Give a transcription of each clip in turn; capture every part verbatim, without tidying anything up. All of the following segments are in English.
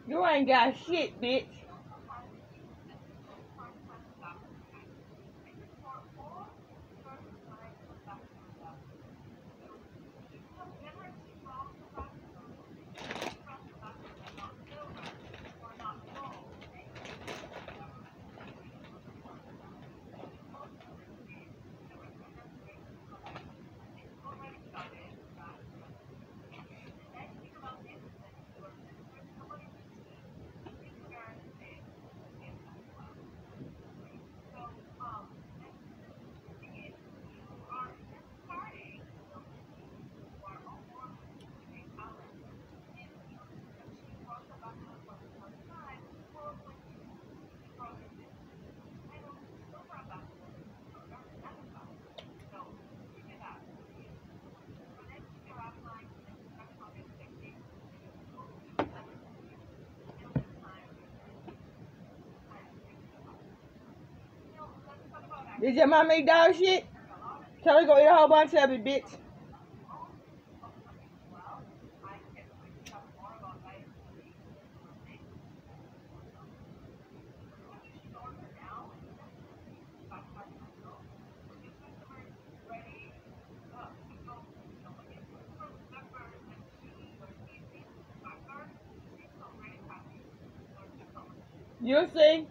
You ain't got shit, bitch. Did your mom make dog shit? Tell her to go eat a whole bunch of it, bitch. You'll see.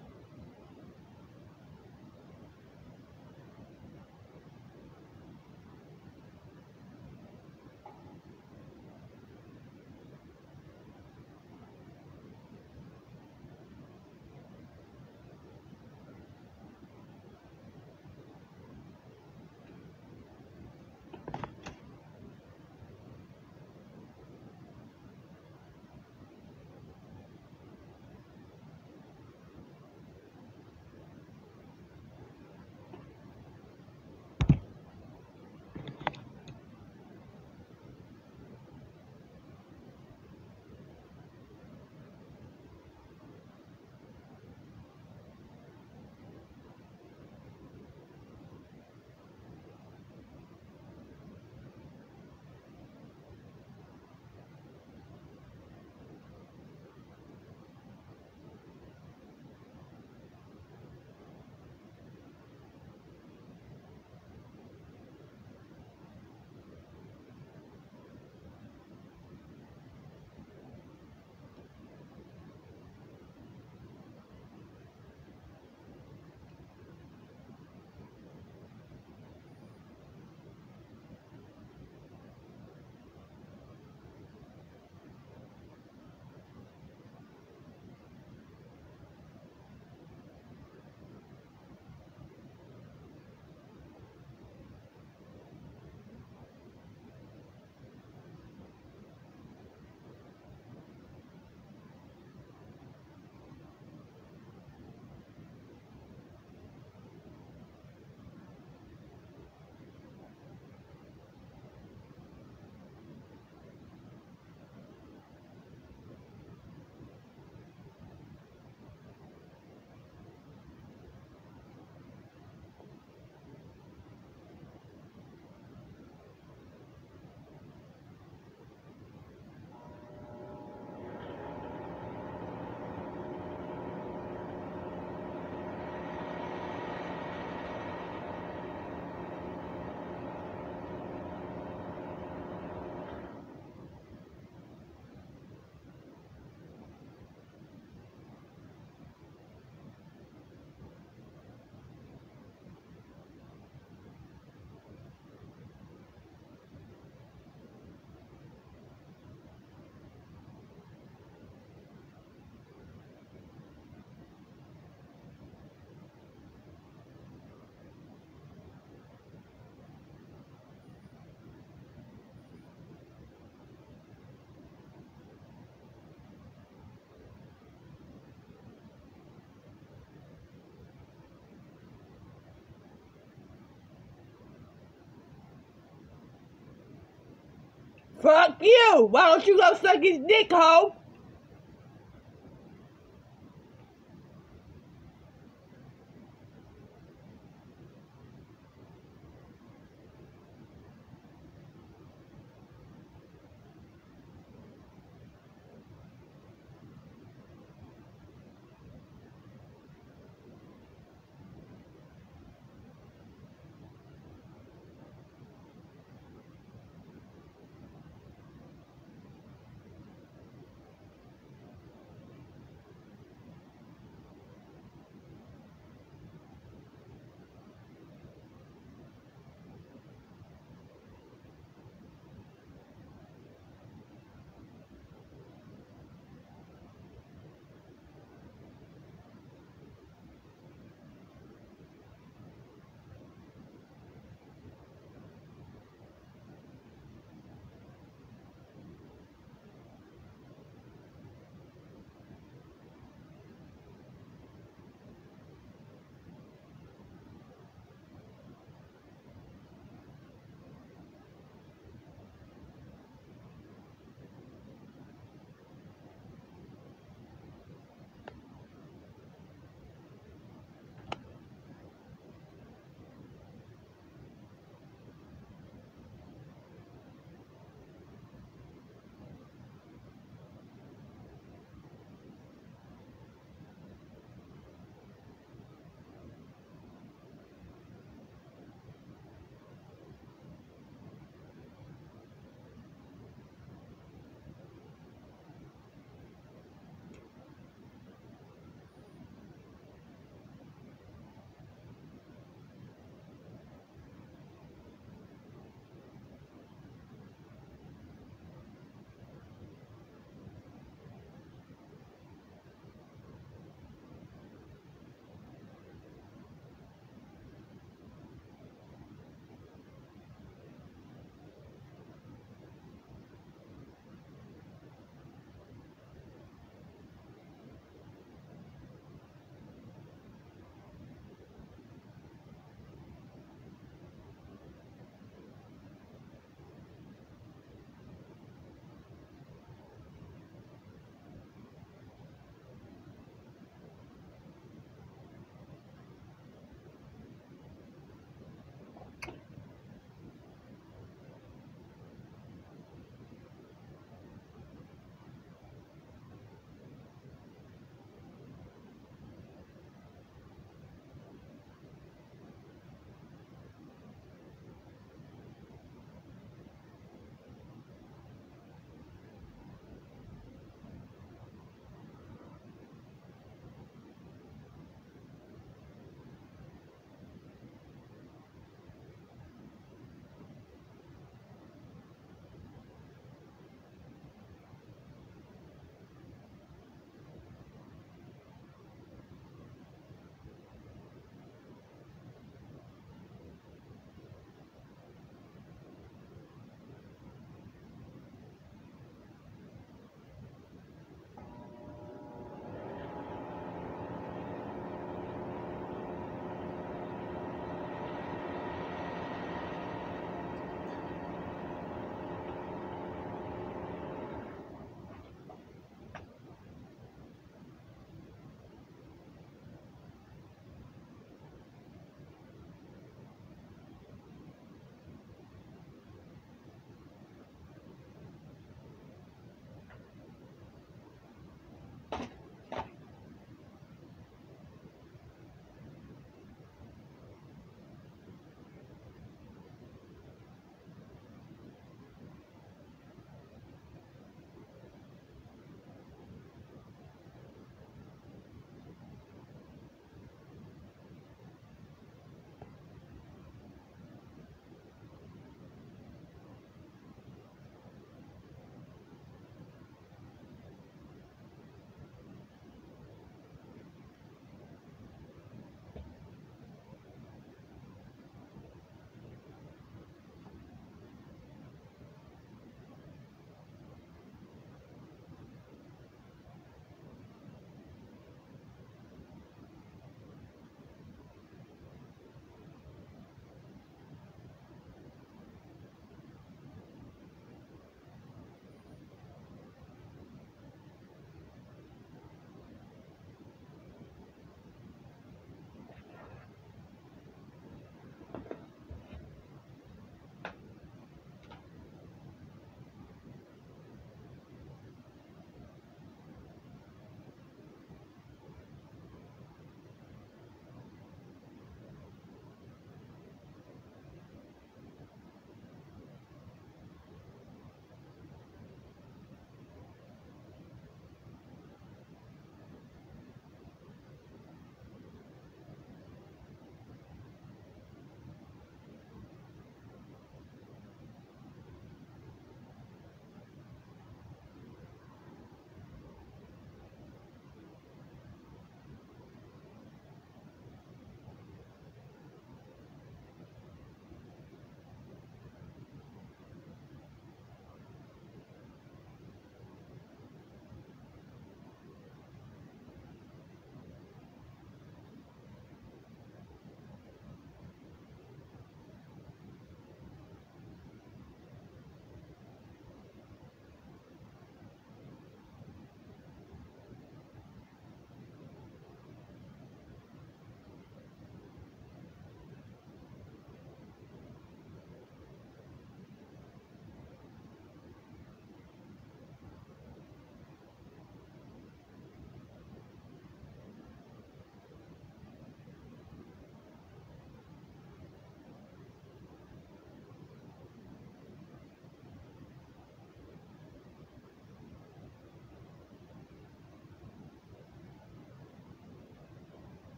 Fuck you! Why don't you go suck his dick, hoe?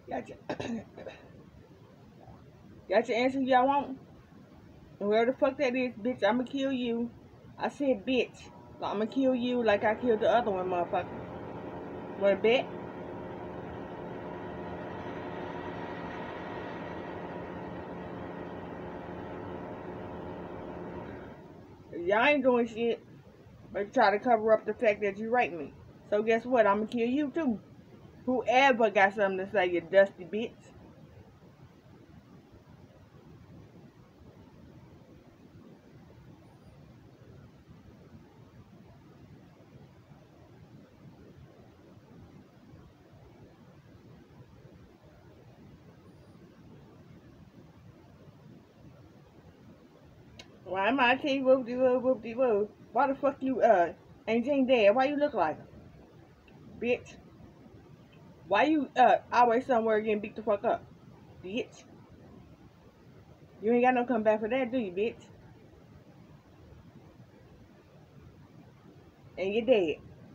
Gotcha. Got your answer y'all want? Whoever the fuck that is, bitch, I'ma kill you. I said bitch. So I'ma kill you like I killed the other one, motherfucker. Wanna bet? Y'all ain't doing shit. But try to cover up the fact that you raped me. So guess what? I'ma kill you too. Whoever got something to say, you dusty bitch. Why am I tell you whoop de whoop whoop de whoop? Why the fuck you uh ain't Jane dead? Why you look like her? Bitch. Why you uh always somewhere getting beat the fuck up? Bitch. You ain't got no comeback for that, do you, bitch? And you're dead.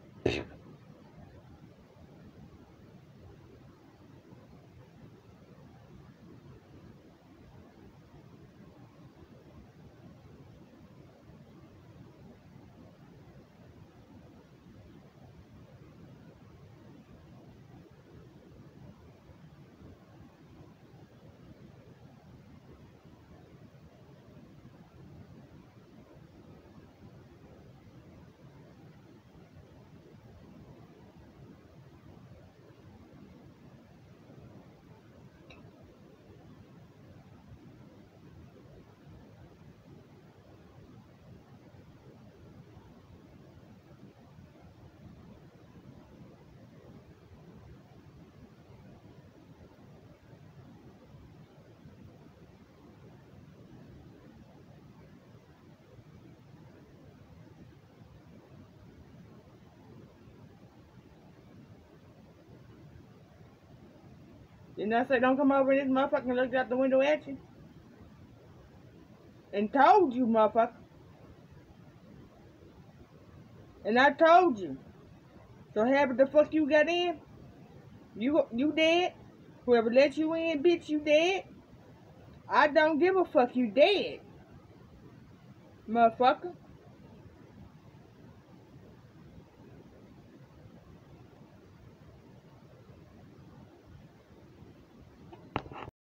Didn't I say don't come over in this motherfucker and look out the window at you? And told you, motherfucker. And I told you. So happy the fuck you got in? You you dead? Whoever let you in, bitch, you dead? I don't give a fuck, you dead. Motherfucker.